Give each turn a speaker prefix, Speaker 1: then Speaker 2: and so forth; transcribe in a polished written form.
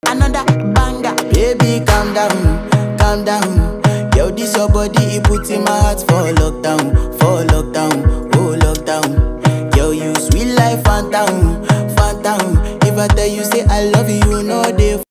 Speaker 1: another banger. Baby, calm down, calm down. Yo, this your body, it puts in my heart for lockdown, oh lockdown. Yo, you sweet life, phantom, phantom. If I tell you say I love you, you know they